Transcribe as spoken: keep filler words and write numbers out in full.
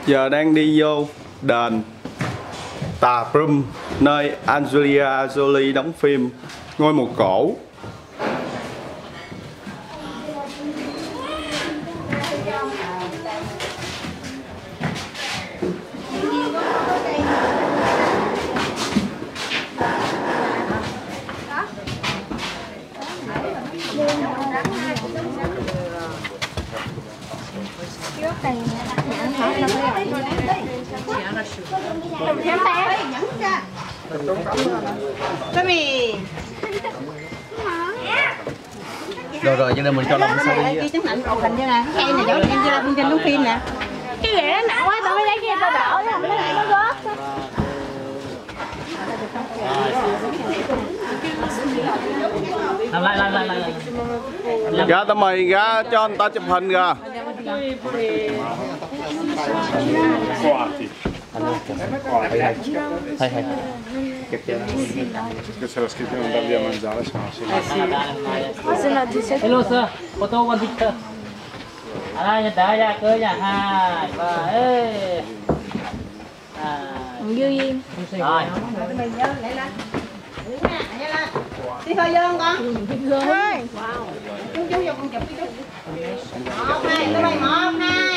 Giờ đang đi vô đền Tà Prum, nơi Angelina Jolie đóng phim Ngôi Mộ Cổ. Rồi rồi cho nên mình cho lòng sau đi. Ghi chứng nhận cột hình cho nè, cây này chỗ em ra chương trình đóng phim nè. Cái ghế nó nặng quá tao mới lấy kia tao đỡ ra, nó lại nó gót. Lại lại lại lại. Ra tao mời ra cho người ta chụp hình ra. Hay hay. Hello sir, photo one picture. À, nhận đã ra cơ nhà hai ba ê. À, Dư Duyên. rồi. Đi thôi vô không con? Thôi. Chú chú vô con chụp đi chú. Một hai, tụi bay một hai.